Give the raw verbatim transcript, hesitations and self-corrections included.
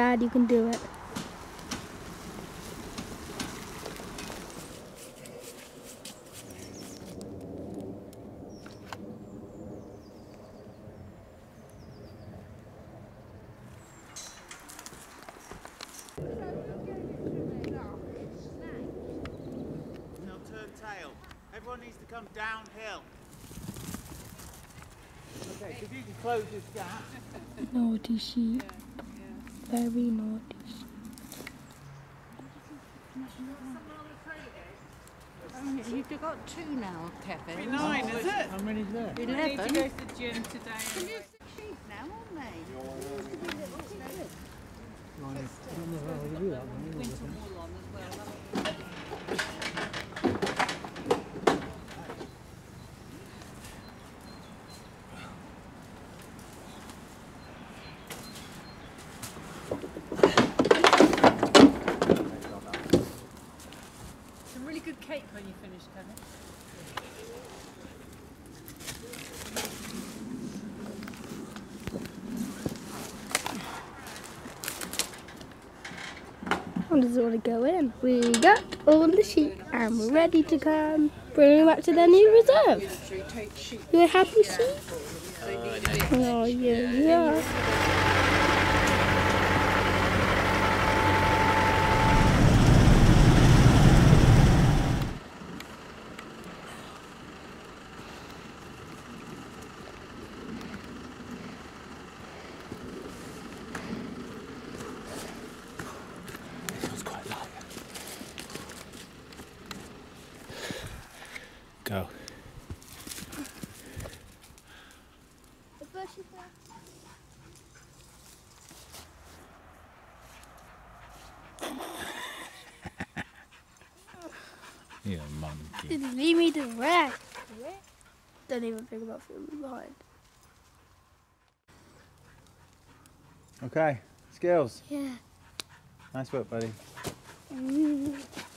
Dad, you can do it. Tail. Everyone needs to come downhill. Okay, so if you can close this gap. Naughty sheep. Very naughty sheep. Oh, you've got two now, Kevin. Nine, is it? How many's there? Eleven. I need to go to the gym today. Can you see sheep now, aren't they? Winter wool on as well. Some really good cake when you finish, Kevin. How does it want to go in? We got all the sheep and we're ready to come bring them back to their new reserve. You're happy, sheep? Oh, yeah, yeah. Go. The bush is there. You monkey. Just leave me to rest. Don't even think about filming behind. Okay, skills. Yeah. Nice work, buddy. Mm.